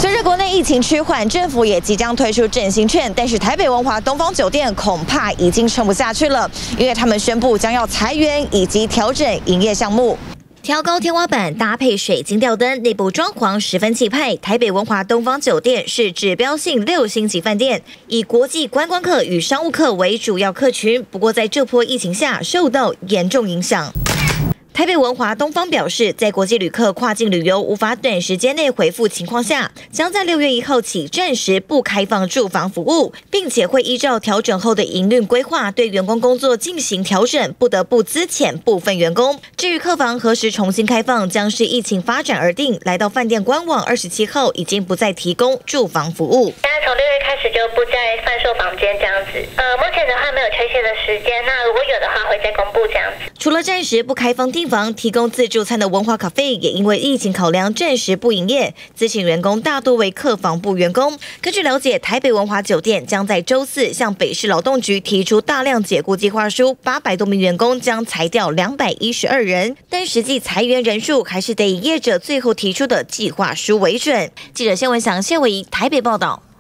随着国内疫情趋缓，政府也即将推出振兴券，但是台北文华东方酒店恐怕已经撑不下去了，因为他们宣布将要裁员以及调整营业项目。 挑高天花板，搭配水晶吊灯，内部装潢十分气派。台北文华东方酒店是指标性6星级饭店，以国际观光客与商务客为主要客群。不过在这波疫情下，受到严重影响。 台北文华东方表示，在国际旅客跨境旅游无法短时间内恢复情况下，将在6月1号起暂时不开放住房服务，并且会依照调整后的营运规划，对员工工作进行调整，不得不资遣部分员工。至于客房何时重新开放，将是疫情发展而定。来到饭店官网27号已经不再提供住房服务。 现在从6月开始就不再贩售房间这样子。目前的话没有确切的时间，那如果有的话会再公布这样子。 除了暂时不开放订房，提供自助餐的文华咖啡也因为疫情考量暂时不营业，资遣员工大多为客房部员工。根据了解，台北文华酒店将在周4向北市劳动局提出大量解雇计划书，800多名员工将裁掉212人，但实际裁员人数还是得以业者最后提出的计划书为准。记者谢文祥、谢伟仪台北报道。